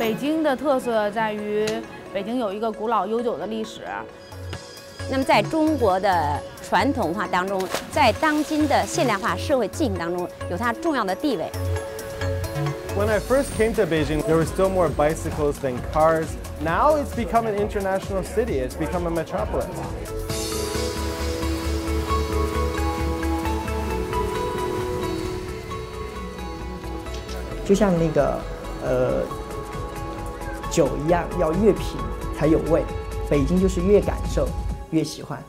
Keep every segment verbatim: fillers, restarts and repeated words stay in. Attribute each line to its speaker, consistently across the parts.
Speaker 1: 北京的特色在于，北京有一个古老悠久的历史。
Speaker 2: 那么，在中国的传统文化当中，在当今的现代化社会进行当中，有它重要的地位。
Speaker 3: When I first came to Beijing, there were still more bicycles than cars. Now it's become an international city. It's become a metropolis.
Speaker 4: 就像那个呃酒一样，要越品才有味。北京就是越感受越喜欢。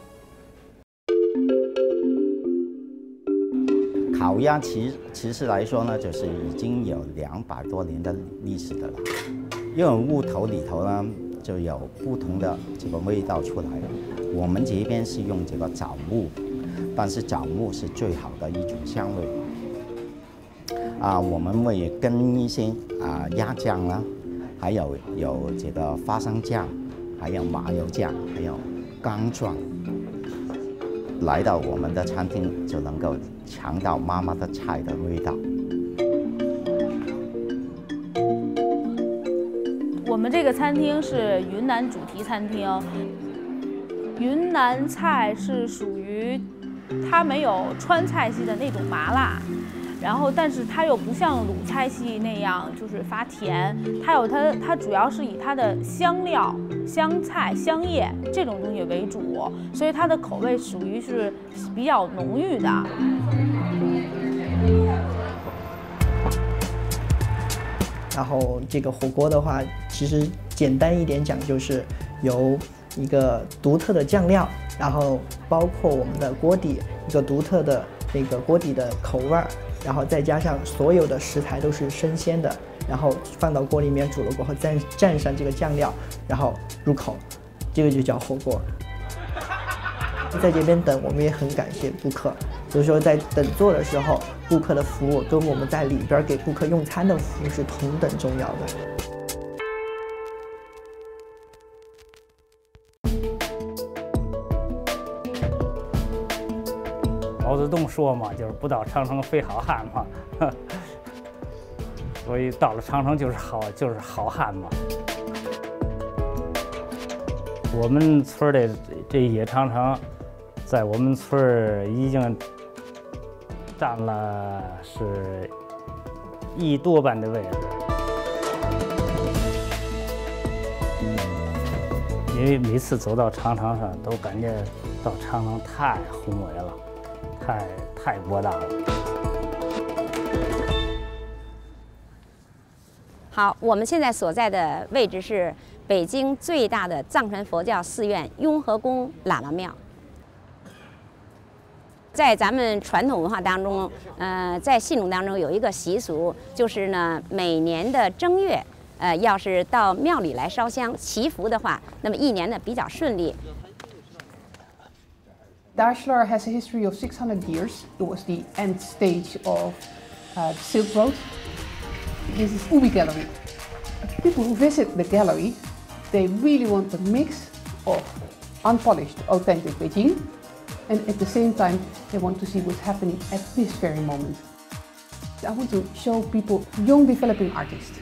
Speaker 5: 烤鸭其其实来说呢，就是已经有两百多年的历史的了。因为木头里头呢就有不同的这个味道出来。我们这边是用这个枣木，但是枣木是最好的一种香味。啊，我们会跟一些啊鸭酱啦，还有有这个花生酱，还有麻油酱，还有姜状。 来到我们的餐厅，就能够尝到妈妈的菜的味道。
Speaker 1: 我们这个餐厅是云南主题餐厅，云南菜是属于它没有川菜系的那种麻辣，然后但是它又不像鲁菜系那样就是发甜，它有它它主要是以它的香料。 香菜、香叶这种东西为主，所以它的口味属于是比较浓郁的。
Speaker 4: 然后这个火锅的话，其实简单一点讲，就是由一个独特的酱料，然后包括我们的锅底一个独特的这个锅底的口味儿，然后再加上所有的食材都是生鲜的。 然后放到锅里面煮了过后，再蘸上这个酱料，然后入口，这个就叫火锅。在这边等，我们也很感谢顾客，所以说在等座的时候，顾客的服务跟我们在里边给顾客用餐的服务是同等重要的。
Speaker 6: 毛泽东说嘛，就是不到长城非好汉嘛。所以到了长城就是好，就是好汉嘛。我们村的这些长城，在我们村已经占了是一多半的位置。因为每次走到长城上，都感觉到长城太宏伟了，太太博大了。
Speaker 2: 好，我们现在所在的位置是北京最大的藏传佛教寺院雍和宫喇嘛庙。在咱们传统文化当中，呃，在信众当中有一个习俗，就是呢，每年的正月，呃，要是到庙里来烧香祈福的话，那么一年呢比较顺利。
Speaker 7: Darshlar has a history of six hundred years. It was the end stage of uh, the Silk Road. This is Ubi Gallery. People who visit the gallery, they really want a mix of unpolished, authentic Beijing, and at the same time, they want to see what's happening at this very moment. I want to show people young developing artists.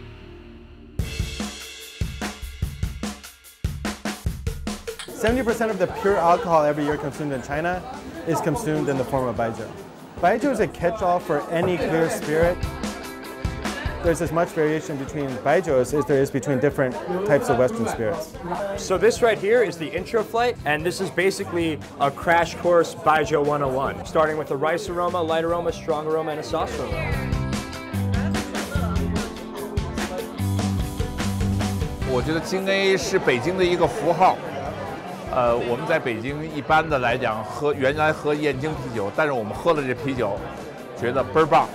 Speaker 3: seventy percent of the pure alcohol every year consumed in China is consumed in the form of baijiu. Baijiu is a catch-all for any clear spirit. There's as much variation between baijius as there is between different types of Western spirits.
Speaker 8: So this right here is the intro flight, and this is basically a crash course baijiu one oh one, starting with a rice aroma, light aroma, strong aroma, and a sauce aroma.
Speaker 9: 我觉得京 A 是北京的一个符号。呃，我们在北京一般的来讲，喝原来喝燕京啤酒，但是我们喝了这啤酒，觉得倍儿棒。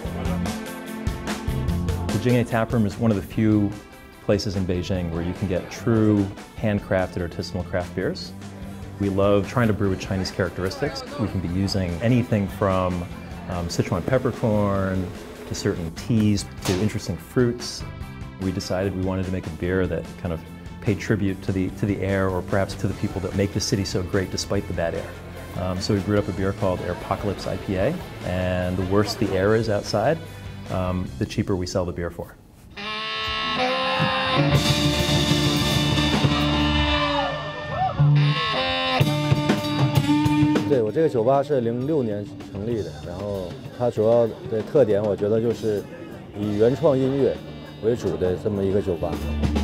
Speaker 10: The Jing A taproom is one of the few places in Beijing where you can get true handcrafted artisanal craft beers. We love trying to brew with Chinese characteristics. We can be using anything from um, Sichuan peppercorn to certain teas to interesting fruits. We decided we wanted to make a beer that kind of paid tribute to the, to the air, or perhaps to the people that make the city so great despite the bad air. Um, so we brewed up a beer called Airpocalypse I P A, and the worse the air is outside, um, the cheaper we sell the beer for.
Speaker 11: 对，我这个酒吧是零六年成立的，然后它主要的特点，我觉得就是以原创音乐为主的这么一个酒吧。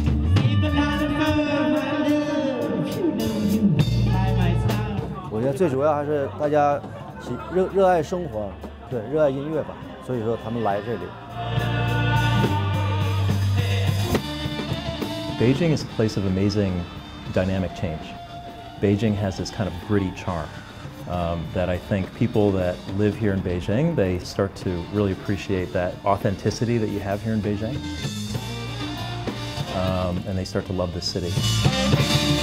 Speaker 11: 我觉得最主要还是大家喜热热爱生活，对，热爱音乐吧，所以说他们来这里。
Speaker 10: Beijing is a place of amazing dynamic change. Beijing has this kind of gritty charm um, that I think people that live here in Beijing, they start to really appreciate that authenticity that you have here in Beijing. Um, and they start to love the city.